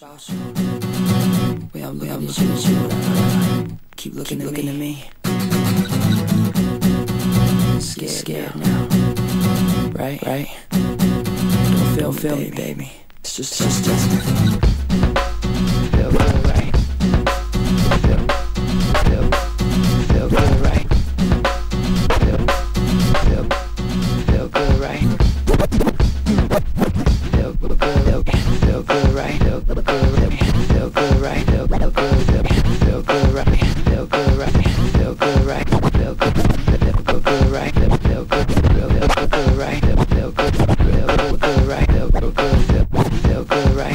Way I'm looking at you, keep looking at me. Scared now. Right? Don't feel me, baby. It's just feel good, right? Feel good, right? Feel good, right? Feel good, right? Feel good, right? Feel good, right? Feel good, right? Feel good, right? Feel good, right? Feel good, right? Feel good, right? Feel good, right? Feel good, right? Feel good, right? Feel good, right?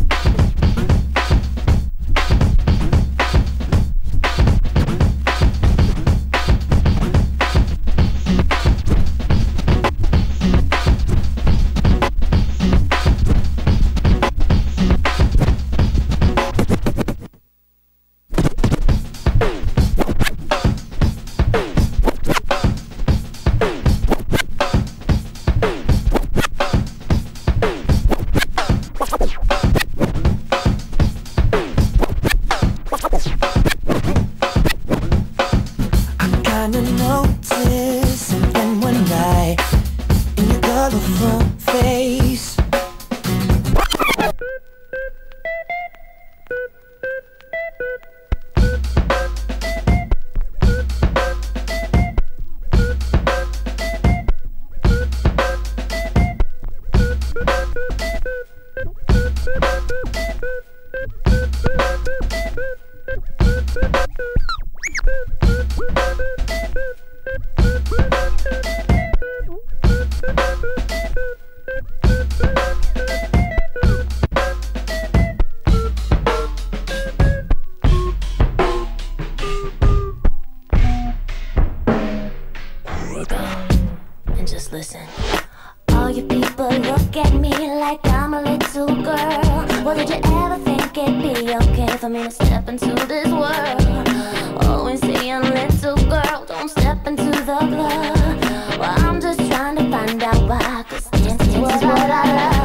Kinda noticed something one night in your colorful face. And just listen. All you people look at me like I'm a little girl. Well, did you ever think it'd be okay for me to step into this world? Always saying, little girl, don't step into the club. Well, I'm just trying to find out why, 'cause dance is what I love.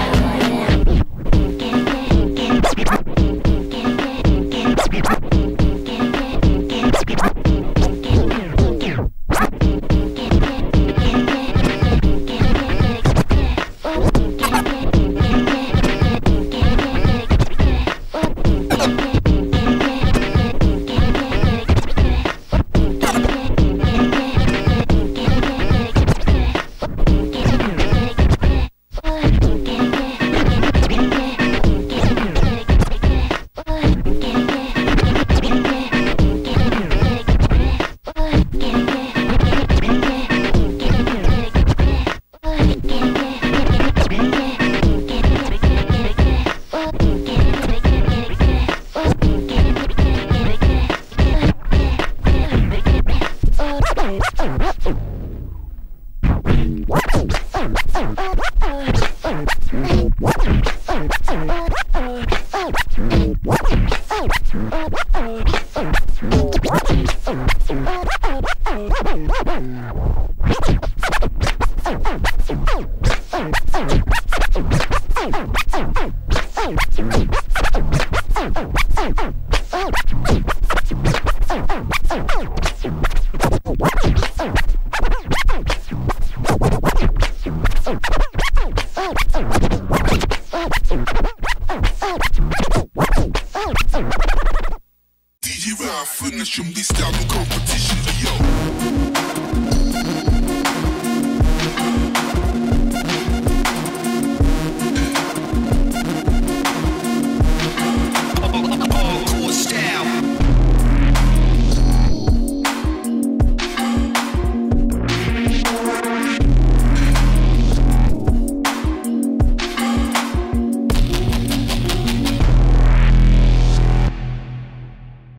DJ Ralph, finish him, they start no competition, yo.